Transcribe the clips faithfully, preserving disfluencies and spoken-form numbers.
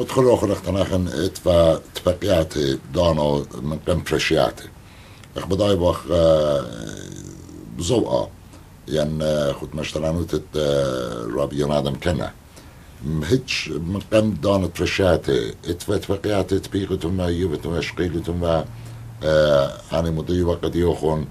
ادخل آخر اختناخن ات و تبقیات دانو من قم فرشياتي اخ بداي بخ بزوقة يعني خد مشتلانوت رابيون آدم كنا هيتش من قم دانو فرشياتي ات و تبقيات تبيقتم يوبتم اشقيلتم و أنا مضي وقت يوخون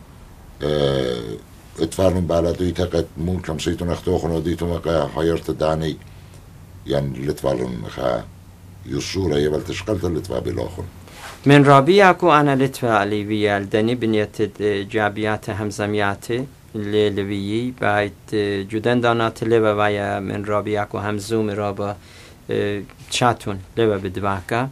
اتفارن بلدوی تقت مون کم سیتون اختوخون و دیتون وقت حیرت دانی يعني لتفارن خا يصورة يبل تشقلت لتفا بلاخون من رابياكو أنا لتفا ليبيا الدني بنيت جابيات همزميات اللي ليبيي بايت جدن دانات لبا بايا من رابياكو همزوم رابا چاتون لبا بدواكا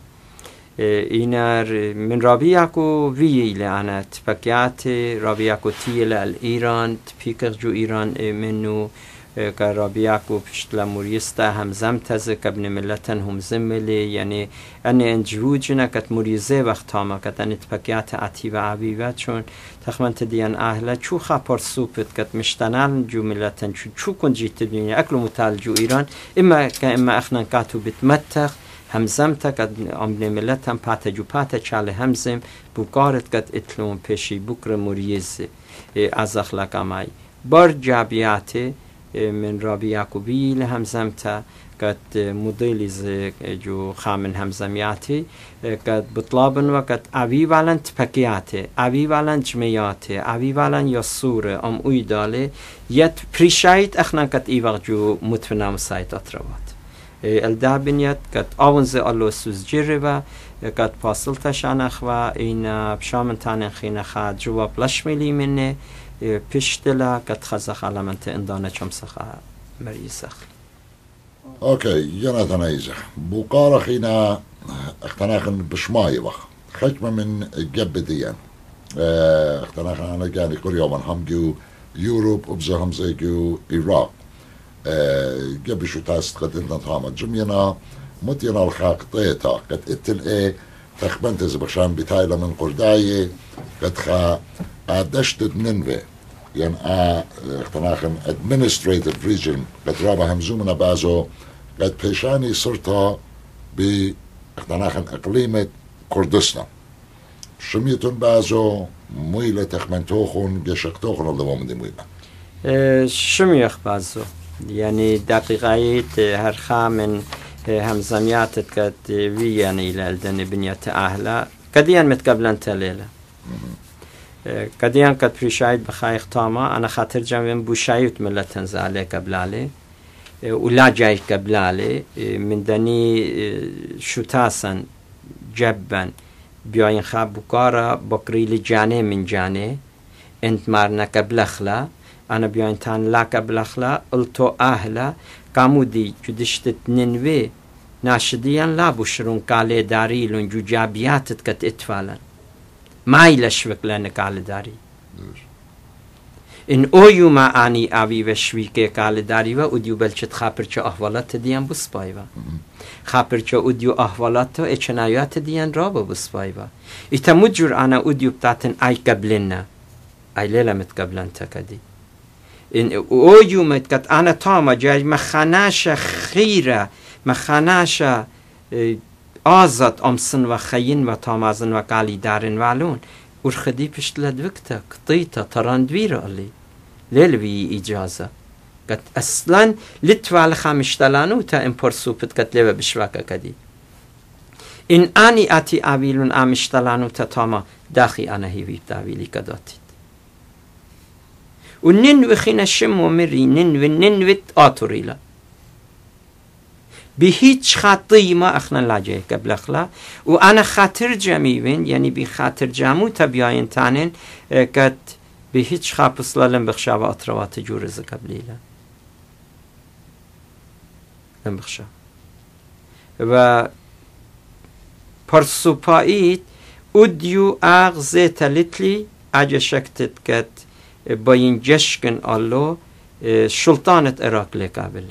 اینار من رابیاکو ویل انا تفکیات رابیاکو تیل الایران تپیکر جو ایران منو که رابیاکو پشتلا موریستا همزم تزه کبن ملتن هم زملی یعنی ان انجوجنا کت موریزه وقت هاما کت ان تفکیات عتی و عبیبه چون تخمنت دیان اهلا چو خاپر سوپت کت مشتنال جو ملتن چو چو کن جیت دنیا اکلو متال جو ایران اما که اما اخنان کاتو بتمتخ همزم تا کد امن ملت هم پات جو پات چاله همزم بوکارت کد اتلون پیشی بکر موریز از اخلاق مای بار جابیات من رابیاکو بیل همزم تا کد مدلیز جو خامن همزمیاتی کد بطلابن و کد اوی والن تپکیاته اوی والن جمیاته اوی والن یاسوره ام اوی داله یت پریشایت اخنا کد ایوغ جو متفنام سایت اتروات الدابنيت كت أونز الله سوز جربا كت باصلت شانخ و این بشامن تانن خینه خاد جواب لشملی منه پشتلا كت خزخ على منت اندانه چمسخ مريسخ اوكي يناتنا ايزخ بوقارة خينا اختناخن بشماي وخ خجمة من جب ديان اختناخن انا جاني كل يوم هم جو يوروب وبزا هم زي جو إيراق قبل شو تاست قد انت طعمت جمينا متينا الخاق طيتا قد اتل ايه تخبنت زبخشان بتايلة من قرداية قد خا عدشت ننوي يعني اه اختناخن administrative region قد رابا همزومنا بازو قد بيشاني صرتا ب اختناخن اقليمة كردستان شميتون بازو مويلة تخمنتوخون قشقتوخون اللي مومن دي مويلة شميخ بازو يعني دقيقة هر خامن همزميات كت ويان إلى الدن بنية أهلا كديان متقبلن تليلة كديان كت بريشايد بخايق طاما أنا خاطر جمعين بوشايوت ملتن زالي قبلالي ولا جاي قبلالي من دني شتاسا جبا بيوين خاب بكارا بقري لجاني من جاني انت مارنا قبلخلا أنا بيان تان لا قبلخلا قلتو أهلا كامودي جدشت ننوي ناشديان لا بشرون قالي داري لون جو جابيات كت اتفالا ما يلشوك لانك قالي داري إن أويو ما آني آبي وشويكي قالي داري و أديو بلشت خابر چه أحوالات ديان بسبايوا خابر چه أديو أحوالات اچنايات ديان رابا بسبايوا إتا مجر أنا أديو بتاتن أي قبلنا أي ليلة متقبلن تكدي إن أويو متكت أنا تاما جاي مخاناشا خيرة مخاناشا آزاد أمسن و خين و تامازن و قالي دارن والون ورخدي پشت لدوكتا قطيتا تراندوير اللي ليلوي إجازة قد أصلا لتوال خامشتلانو تا امپرسوبت قد ليوه بشواكا كدي إن آني آتي آويلون آمشتلانو تا تاما داخي أنا هيوي بتاويلي كداتي وننوي خينا شم ومري ننوي ننوي آتوريلا بهيج خاطي ما اخنا لاجه قبل اخلا وانا خاطر جميوين يعني بخاطر جامو تبياين تانين قد بهيج خابس لالم بخشا و اطروات جورز قبليلا لم بخشا و پرسوپاییت ادیو اغزه تلتلی اجا شکتت قد باين جشكن الله شلطانة عراق لقابله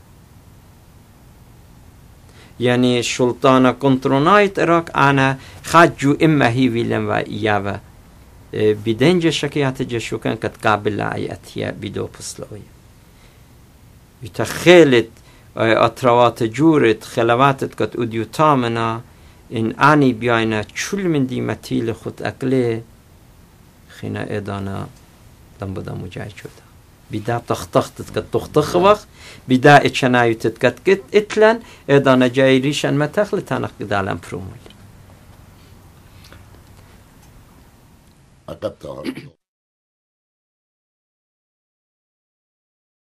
يعني شلطانة كنترونايت عراق أنا خاجو إما هي ويلم وإياوة بدنجة شكيات جشوكن كت قابل آياتيا بدو بسلوية يتخيلت اطروات جورت خلواتت کت ادیو تامنا این آنی بیاینا چول من دیمتیل خود اکله خینا ادانا دم بدا مجای شده بیدا تختختت کت تختخ وقت بیدا اچنایوتت کت کت اتلن ادانا جای ریشن متخل تانق دالم پرومولی عقبتها